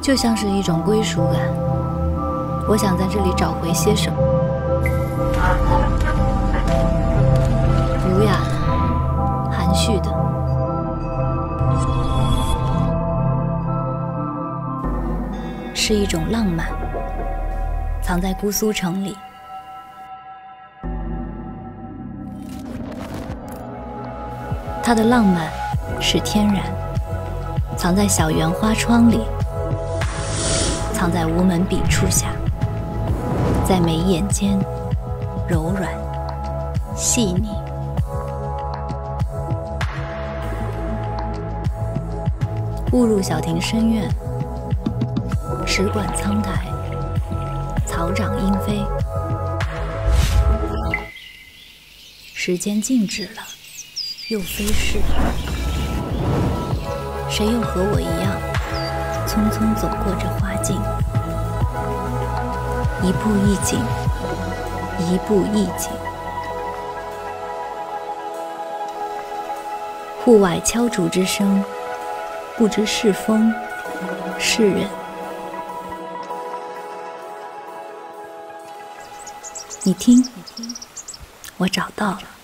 就像是一种归属感。我想在这里找回些什么。儒雅的，含蓄的，是一种浪漫，藏在姑苏城里。它的浪漫是天然，藏在小园花窗里，藏在无门笔触下，在眉眼间柔软细腻。误入小亭深院，石馆苍苔，草长莺飞。时间静止了，又飞逝。谁又和我一样，匆匆走过这花径，一步一景，一步一景。户外敲竹之声，不知是风是人。你听，我找到了。